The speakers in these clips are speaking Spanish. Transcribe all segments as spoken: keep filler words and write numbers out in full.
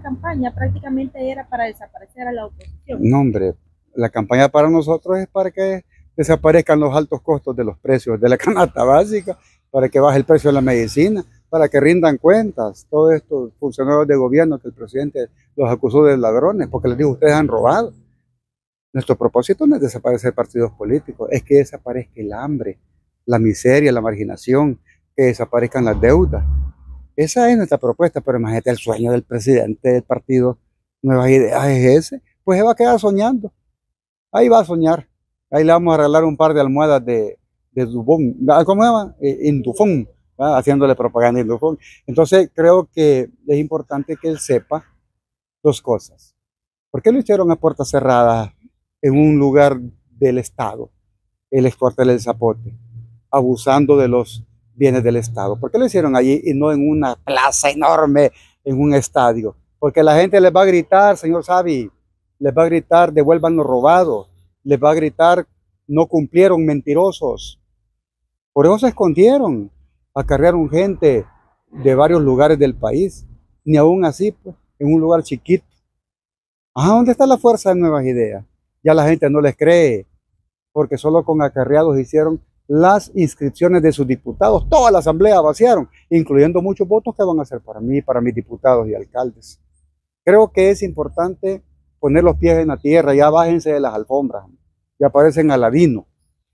campaña prácticamente era para desaparecer a la oposición. No, hombre, la campaña para nosotros es para que desaparezcan los altos costos de los precios de la canasta básica, para que baje el precio de la medicina, para que rindan cuentas todos estos funcionarios de gobierno que el presidente los acusó de ladrones, porque les dijo, ustedes han robado. Nuestro propósito no es desaparecer partidos políticos, es que desaparezca el hambre, la miseria, la marginación, que desaparezcan las deudas. Esa es nuestra propuesta, pero imagínate el sueño del presidente del partido Nuevas Ideas es ese, pues se va a quedar soñando. Ahí va a soñar. Ahí le vamos a regalar un par de almohadas de, de Dubón. ¿Cómo se llama? Eh, Indufón, ¿verdad? Haciéndole propaganda a Indufón. Entonces creo que es importante que él sepa dos cosas. ¿Por qué lo hicieron a puertas cerradas en un lugar del Estado, el exporte del zapote, abusando de los bienes del Estado? ¿Por qué lo hicieron allí y no en una plaza enorme, en un estadio? Porque la gente les va a gritar, señor Savi, les va a gritar, devuelvan lo robado, les va a gritar, no cumplieron, mentirosos. Por eso se escondieron, acarrearon gente de varios lugares del país, ni aún así, pues, en un lugar chiquito. Ah, ¿dónde está la fuerza de Nuevas Ideas? Ya la gente no les cree, porque solo con acarreados hicieron las inscripciones de sus diputados. Toda la asamblea vaciaron, incluyendo muchos votos que van a ser para mí, para mis diputados y alcaldes. Creo que es importante poner los pies en la tierra, ya bájense de las alfombras, ya parecen Aladino.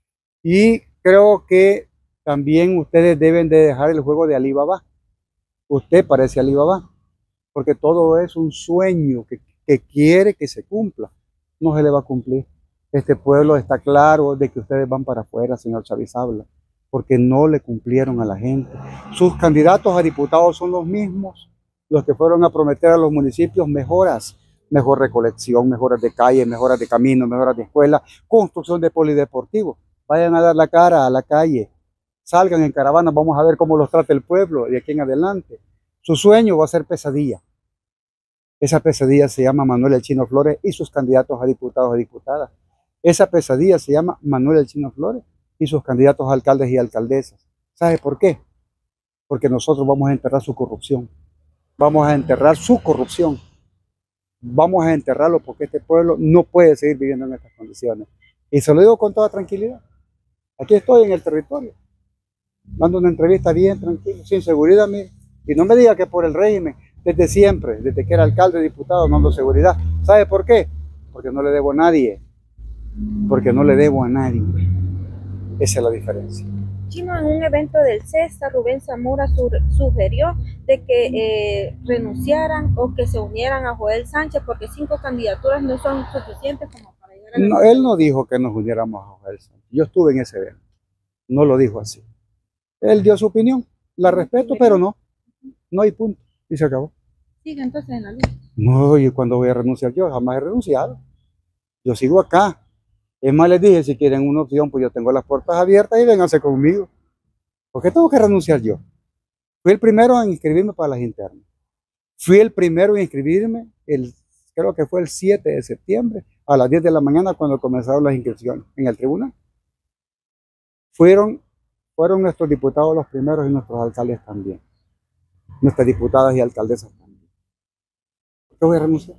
Y creo que también ustedes deben de dejar el juego de Alibaba. Usted parece Alibaba, porque todo es un sueño que, que quiere que se cumpla. No se le va a cumplir. Este pueblo está claro de que ustedes van para afuera, señor Chavizabla, porque no le cumplieron a la gente. Sus candidatos a diputados son los mismos, los que fueron a prometer a los municipios mejoras, mejor recolección, mejoras de calle, mejoras de caminos, mejoras de escuela, construcción de polideportivos. Vayan a dar la cara a la calle, salgan en caravana, vamos a ver cómo los trata el pueblo de aquí en adelante. Su sueño va a ser pesadilla. Esa pesadilla se llama Manuel El Chino Flores y sus candidatos a diputados y diputadas. Esa pesadilla se llama Manuel El Chino Flores y sus candidatos a alcaldes y alcaldesas. ¿Sabe por qué? Porque nosotros vamos a enterrar su corrupción. Vamos a enterrar su corrupción. Vamos a enterrarlo porque este pueblo no puede seguir viviendo en estas condiciones. Y se lo digo con toda tranquilidad. Aquí estoy en el territorio, dando una entrevista bien tranquilo, sin seguridad. Mire. Y no me diga que por el régimen, desde siempre, desde que era alcalde, diputado, no ando seguridad. ¿Sabe por qué? Porque no le debo a nadie. Porque no le debo a nadie. Esa es la diferencia. Chino, en un evento del CESA, Rubén Zamora sugirió de que eh, renunciaran o que se unieran a Joel Sánchez porque cinco candidaturas no son suficientes como para llegar a la... No, él no dijo que nos uniéramos a Joel Sánchez. Yo estuve en ese evento. No lo dijo así. Él dio su opinión. La respeto, pero no. No hay punto. Y se acabó. Sigue entonces en la lucha. No, ¿y cuándo voy a renunciar yo? Jamás he renunciado. Yo sigo acá. Es más, les dije, si quieren una opción, pues yo tengo las puertas abiertas y vénganse conmigo. ¿Por qué tengo que renunciar yo? Fui el primero en inscribirme para las internas. Fui el primero en inscribirme, el, creo que fue el siete de septiembre, a las diez de la mañana, cuando comenzaron las inscripciones en el tribunal. Fueron, fueron nuestros diputados los primeros y nuestros alcaldes también. Nuestras diputadas y alcaldesas también. ¿Por qué voy a renunciar?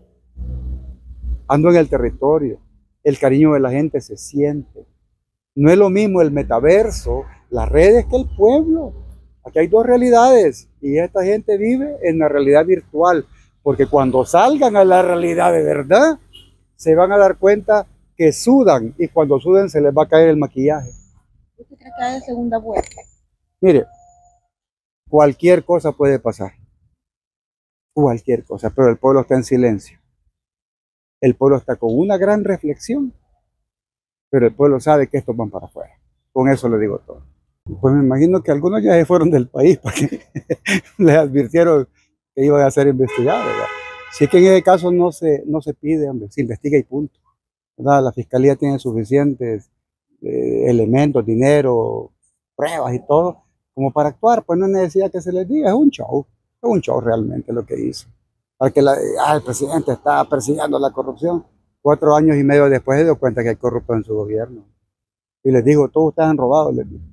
Ando en el territorio. El cariño de la gente se siente. No es lo mismo el metaverso, las redes, que el pueblo. Aquí hay dos realidades y esta gente vive en la realidad virtual, porque cuando salgan a la realidad de verdad, se van a dar cuenta que sudan y cuando suden se les va a caer el maquillaje. ¿Usted cree que hay segunda vuelta? Mire, cualquier cosa puede pasar. Cualquier cosa, pero el pueblo está en silencio. El pueblo está con una gran reflexión, pero el pueblo sabe que estos van para afuera. Con eso le digo todo. Pues me imagino que algunos ya se fueron del país porque les advirtieron que iban a ser investigados, ¿verdad? Si es que en ese caso no se, no se pide, hombre, se investiga y punto, ¿verdad? La fiscalía tiene suficientes eh, elementos, dinero, pruebas y todo, como para actuar, pues no hay necesidad que se les diga, es un show, es un show realmente lo que hizo. Para que la, ah, el presidente está persiguiendo la corrupción. Cuatro años y medio después se dio cuenta que hay corruptos en su gobierno. Y les digo, todos ustedes han robado, les digo.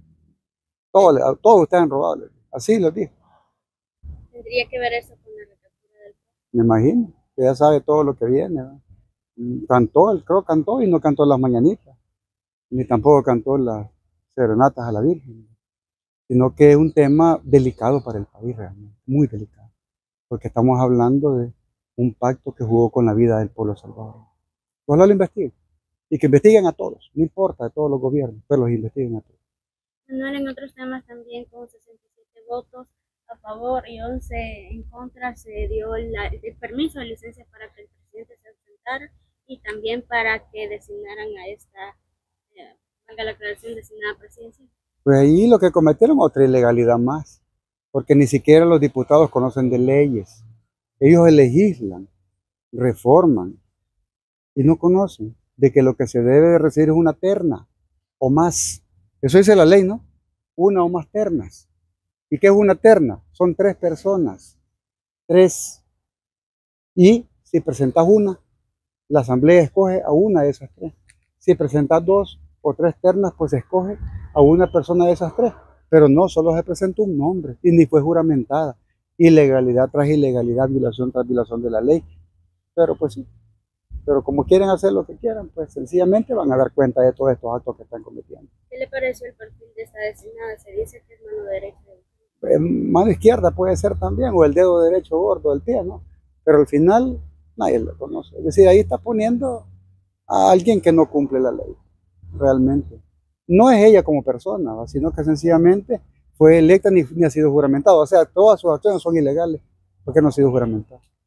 Todos, todos ustedes han robado, les digo. Así les digo. ¿Tendría que ver eso con la recaptura del me imagino, que ya sabe todo lo que viene, ¿verdad? Mm, Cantó, él creo cantó y no cantó las mañanitas, ni tampoco cantó las serenatas a la Virgen, sino que es un tema delicado para el país realmente, muy delicado, porque estamos hablando de un pacto que jugó con la vida del pueblo salvadoreño. Ojalá lo investiguen, y que investiguen a todos, no importa de todos los gobiernos, pero los investiguen a todos. Manuel, en otros temas también con sesenta y siete votos a favor y once en contra se dio la, el permiso de licencia para que el presidente se ausentara y también para que designaran a esta, eh, valga la aclaración, designada presidencia. Pues ahí lo que cometieron otra ilegalidad más, porque ni siquiera los diputados conocen de leyes. Ellos legislan, reforman y no conocen de que lo que se debe de recibir es una terna o más. Eso dice la ley, ¿no? Una o más ternas. ¿Y qué es una terna? Son tres personas, tres. Y si presentas una, la asamblea escoge a una de esas tres. Si presentas dos o tres ternas, pues escoge a una persona de esas tres. Pero no, solo se presentó un nombre y ni fue juramentada. Ilegalidad tras ilegalidad, violación tras violación de la ley. Pero pues sí, pero como quieren hacer lo que quieran, pues sencillamente van a dar cuenta de todos estos actos que están cometiendo. ¿Qué le pareció el perfil de esta designada? Se dice que es mano derecha. Eh, mano izquierda puede ser también, o el dedo derecho gordo del pie, ¿no? Pero al final nadie lo conoce. Es decir, ahí está poniendo a alguien que no cumple la ley, realmente. No es ella como persona, ¿va? Sino que sencillamente fue electa ni, ni ha sido juramentada. O sea, todas sus acciones son ilegales porque no ha sido juramentada.